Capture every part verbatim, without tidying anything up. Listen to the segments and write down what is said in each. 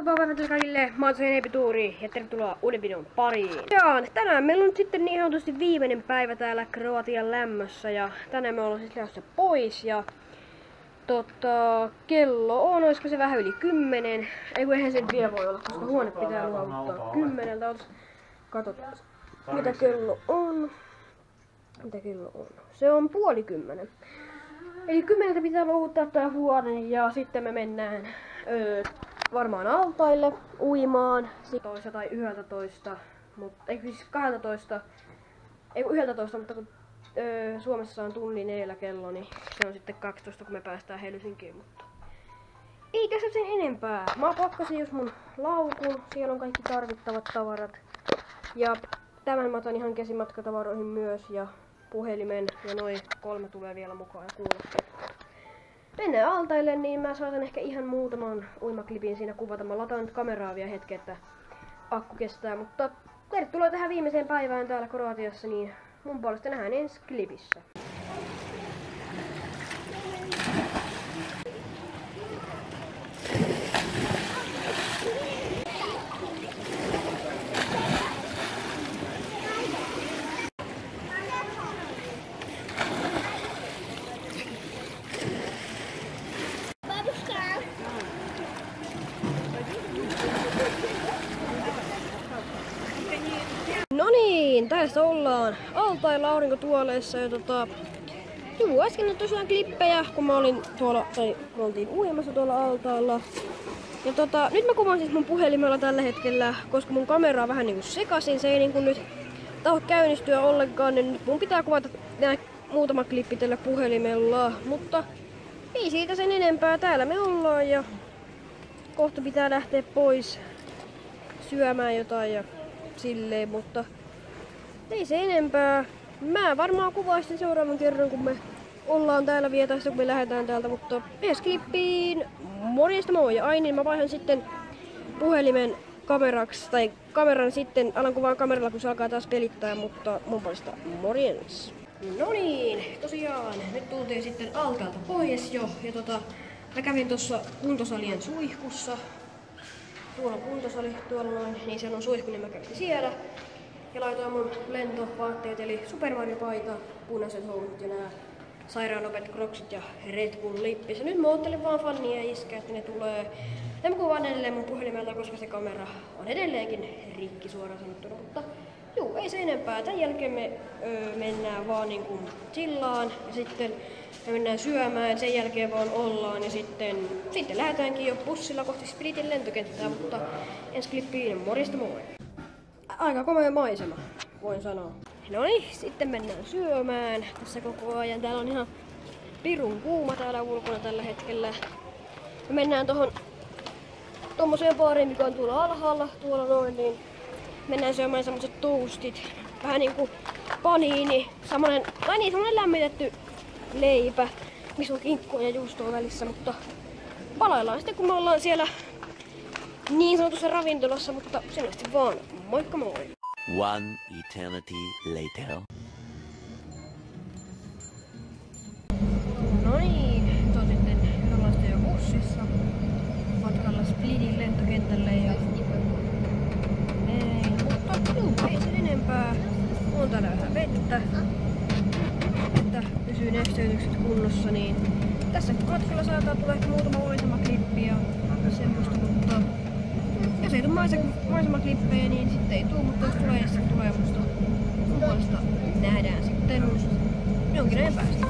Moikka päivät kaikille, mä oon Enepi Tuuri ja tervetuloa uuden videon pariin. Ja tänään meillä on nyt sitten niin sanotusti viimeinen päivä täällä Kroatian lämmössä ja tänään me ollaan siis lähdössä pois ja tota, kello on, olisiko se vähän yli kymmenen. Ei kun eihän se vielä voi olla, koska huone pitää luovuttaa kymmeneltä. Katsotaan mitä kello on. Mitä kello on? Se on puoli kymmenen. Eli kymmeneltä pitää luovuttaa tää huone ja sitten me mennään öö, varmaan altaille uimaan. Toista tai yhdeltätoista, mutta ei siis kahdellatoista, ei kun yhdeltätoista, mutta kun öö, Suomessa on tunnin eellä kello, niin se on sitten kaksitoista kun me päästään Helsinkiin, mutta ei tässä sen enempää. Mä pakkasin just mun laukun, siellä on kaikki tarvittavat tavarat. Ja tämän mä otan ihan käsimatkatavaroihin myös ja puhelimen ja noin kolme tulee vielä mukaan ja kuulokkeet. Mennään altaille, niin mä saatan ehkä ihan muutaman uimaklipin siinä kuvata. Mä lataan nyt kameraa vielä hetken, että akku kestää, mutta tervetuloa tähän viimeiseen päivään täällä Kroatiassa, niin mun puolesta nähdään ensi klipissä. No niin, tässä ollaan altailla aurinkotuoleissa ja tota... Juu, äsken on tosiaan klippejä, kun mä olin tuolla, tai me oltiin uimassa tuolla altailla. Ja tota, nyt mä kuvaan siis mun puhelimella tällä hetkellä, koska mun kamera on vähän niinku sekasin, se ei niinku nyt taho käynnistyä ollenkaan, niin nyt mun pitää kuvata nää muutama klippi tällä puhelimella. Mutta ei siitä sen enempää, täällä me ollaan ja kohta pitää lähteä pois syömään jotain ja silleen, mutta ei se enempää. Mä varmaan kuvaisin seuraavan kerran, kun me ollaan täällä vietässä, kun me lähdetään täältä, mutta ensi klippiin. Morjesta moi! Ja ai niin, mä vaihan sitten puhelimen kameraksi, tai kameran sitten, alan kuvaan kameralla, kun se alkaa taas pelittää, mutta mun puolesta morjens! No niin, tosiaan, nyt tultiin sitten altalta pois jo, ja tota, mä kävin tuossa kuntosalien suihkussa. Tuolla on kuntosali, tuolla noin, niin siellä on suihku, niin mä kävin siellä. Ja laitoin mun lentovaatteet, eli Super Mario-paita, punaiset housut ja nää sairaanopeet kroksit ja Red Bull lippis. Ja nyt mä oottelin vaan fannia ja iskeä, että ne tulee. Ja mä kuvaan edelleen mun puhelimelta, koska se kamera on edelleenkin rikki suoraan sanottuna. Mutta juu, ei se enempää. Tän jälkeen me öö, mennään vaan niinku chillaan ja sitten me mennään syömään, sen jälkeen vaan ollaan ja sitten, sitten lähdetäänkin jo bussilla kohti Splitin lentokenttää, mutta ensi klippiin morjesta moi! Aika komea maisema, voin sanoa. No niin, sitten mennään syömään tässä koko ajan. Täällä on ihan pirun kuuma täällä ulkona tällä hetkellä. Me mennään tohon tommoseen baariin, mikä on tuolla alhaalla, tuolla noin, niin mennään syömään semmoset toastit. Vähän niinku paniini, semmonen, tai niin, semmonen lämmitetty leipä, missä on kinkkua ja juustoa välissä, mutta palaillaan sitten kun me ollaan siellä niin sanotussa ravintolassa, mutta selvästi vaan moikka moi! One eternity later. No niin, nyt on sitten ollaan sitten jo bussissa matkalla Splitin lentokentälle ja ei, mutta juu, ei sen enempää. On täällä vähän vettä, että pysyy nesteytykset kunnossa, niin tässä matkalla saattaa tulla ehkä muutama maisemaklippia ja semmoista, mutta jos ei tule maisemaklippejä, niin sitten ei tule, mutta jos tulee, niin sitten tulee musta mun puolesta nähdään sitten jonkin ajan päästä.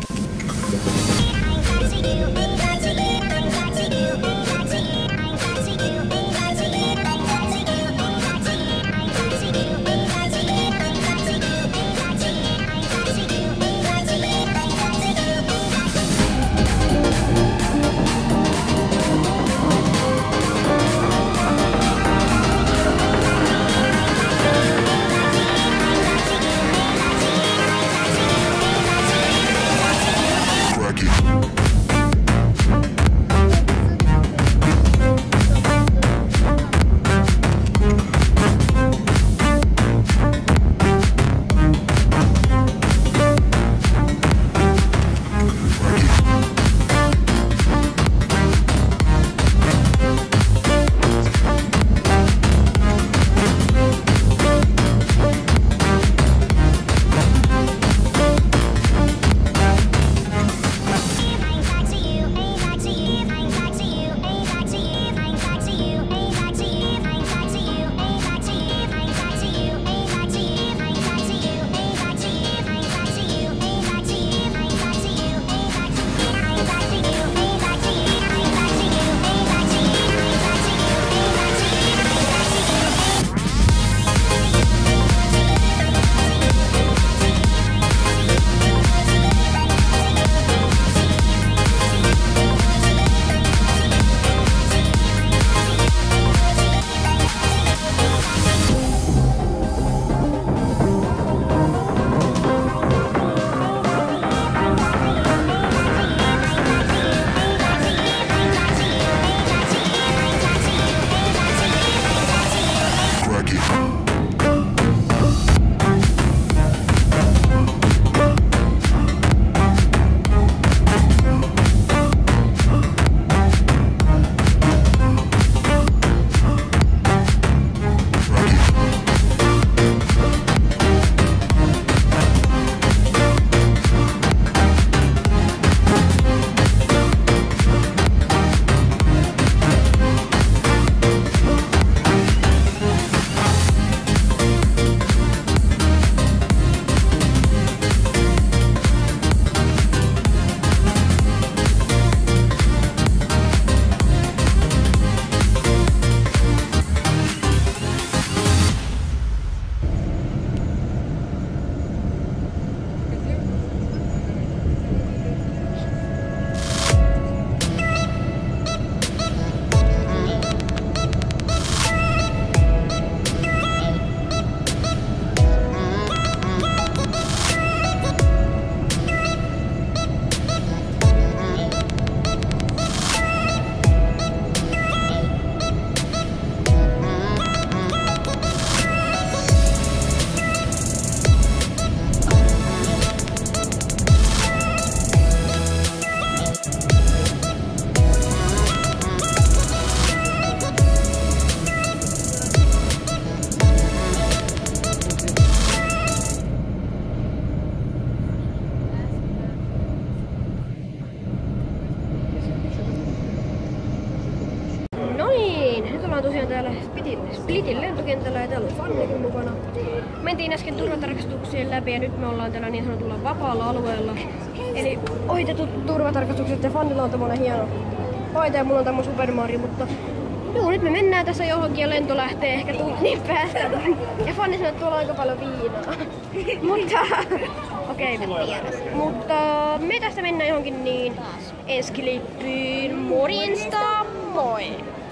Splitin lentokentällä ja täällä on Fannikin mukana. Mentiin äsken turvatarkastuksien läpi ja nyt me ollaan täällä niin sanotulla vapaalla alueella. Eli ohitetut turvatarkastukset ja Fannilla on tämmönen hieno paita ja mulla on tämmönen Super Mario, mutta joo, nyt me mennään tässä johonkin ja lento lähtee ehkä tunnin päästä. Ja Fanni sanoo, että tuolla on aika paljon viinaa. Mutta okei, okay, mutta me tästä mennään johonkin niin ensi klippiin. Morjesta, moi!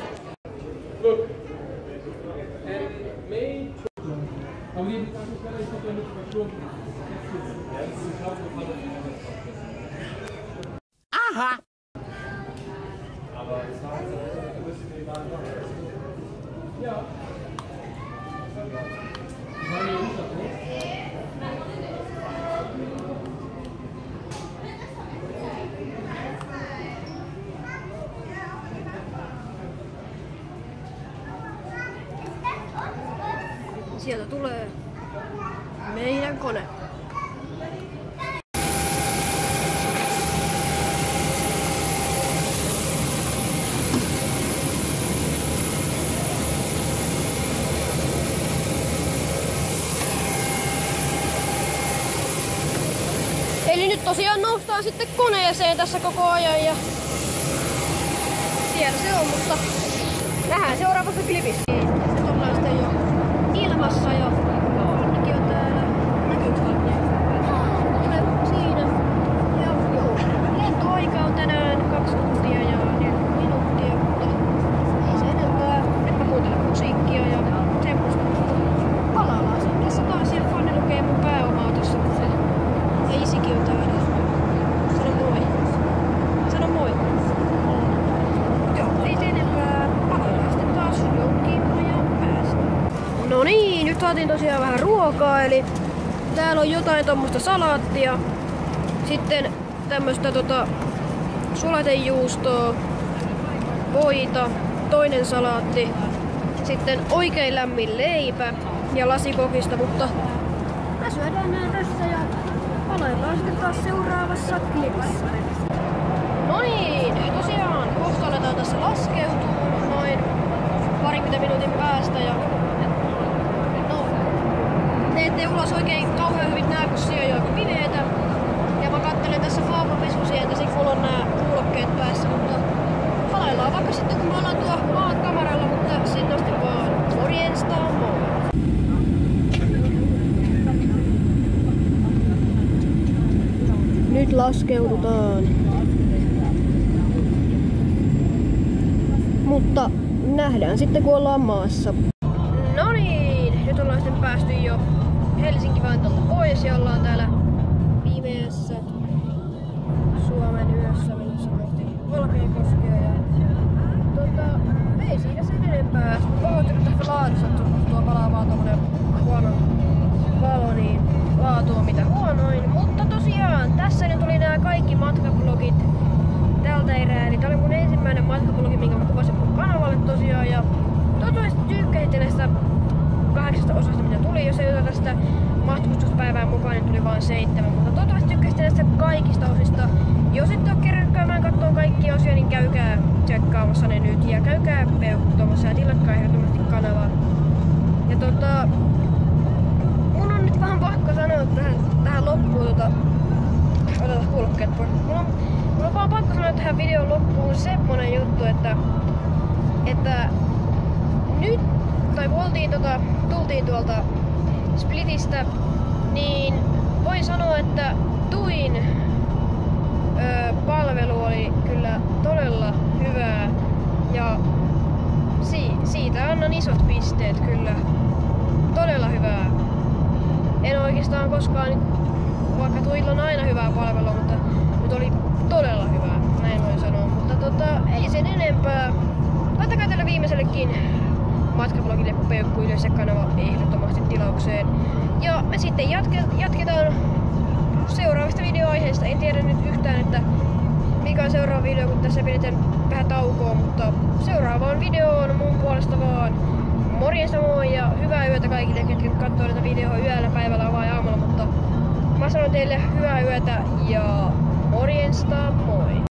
Aha! Sieltä tulee meidän kone. Eli nyt tosiaan noustaan sitten koneeseen tässä koko ajan ja siellä se on, mutta nähdään seuraavassa klipissä. Nyt ollaan sitten jo ilmassa jo. Fannikin on täällä. Näkyykö Fanni? Ole siinä. Ja joo, lentoaika on tänään kaksi tuntia ja neljäkymmentä minuuttia, mutta ei se enempää. Nyt mä kuuntelen musiikkia ja semmoista. Palaillaan sen tässä taas ja Fanni lukee mun pääomaa tossa. Ja isikin on täällä. Sano moi. Sano moi. Joo, ei se enempää. Palaillaan sitten taas jonkin ajan päästä. No niin, nyt saatiin tosiaan vähän ruokaa, eli täällä on jotain tommoista salaattia. Sitten tämmöstä tota sulatejuustoa, voita, toinen salaatti. Sitten oikein lämmin leipä ja lasikokista, mutta mä syödään nää tässä ja palaillaan sitten taas seuraavassa klipissä. No niin, tosiaan kohta aletaan tässä laskeutua noin parikymmentä minuutin päästä ja no, te ette ulos oikein kauhean hyvin nää, kun siellä on aika pimeetä. Ja mä kattelen tässä vauvapesusientä, sit mulla on nää kuulokkeet päässä, mutta palaillaan vaikka sitten kun mä ollaan tuo maan kameralla, mutta sinne asti vaan morjesta, moi! Nyt laskeudutaan. Mutta nähdään sitten kun ollaan maassa. No niin, nyt ollaan sitten päästy jo Helsinki-Vantaalta pois ja ollaan täällä pimeässä Suomen yössä menossa kohti Valkeakoskea. Ja tota, ei siinä sen enempää. Pahoittelen, että laadussa tuo palaa vaan tommonen huono valo, niin laatu on mitä huonoin. Mutta tosiaan, tässä nyt oli nämä kaikki matkablogit tältä erää. Eli tää oli mun ensimmäinen matkablogi, minkä mä kuvasin mun kanavalle tosiaan. Ja toivottavasti tykkäsitte näistä kahdeksasta osasta, mitä tuli. Jos ei ota tästä matkustuspäivään mukaan, niin tuli vain seitsemän. Mutta toivottavasti tykkäsitte näistä kaikista osista. Jos ette ole kerännyt käymään katsomaan kaikkia osia, niin käykää tsekkaamassa ne nyt. Ja käykää peukuttamassa ja tilatkaa ehdottomasti kanavaa. Ja tota... mun on nyt vähän pakko sanoa tähän, tähän loppuun tota... Otetaan kuulokkeet pois. Mulla on, mulla on vaan pakko sanoa tähän videon loppuun semmonen juttu, että... Että... Nyt... Tai kun oltiin tota... Tultiin tuolta Splitistä, niin... Voin sanoa, että tuin... Öö, palvelu oli kyllä todella hyvää. Ja... Si siitä annan isot pisteet kyllä. Todella hyvää. En oikeastaan koskaan, vaikka tuilla on aina hyvää palvelua, mutta nyt oli todella hyvää, näin voin sanoa. Mutta tota, ei sen enempää. Laittakaa tälle viimeisellekin matkablogille peukku ylös ja kanava ehdottomasti tilaukseen. Ja me sitten jatke jatketaan seuraavista videoaiheista. En tiedä nyt yhtään, että mikä on seuraava video, kun tässä pidetään vähän taukoa, mutta seuraavaan videoon mun puolesta vaan morjesta moi ja hyvää yötä kaikille, ketkä katsoo näitä videoita yöllä, päivällä vai aamulla, mutta mä sanon teille hyvää yötä ja morjesta moi!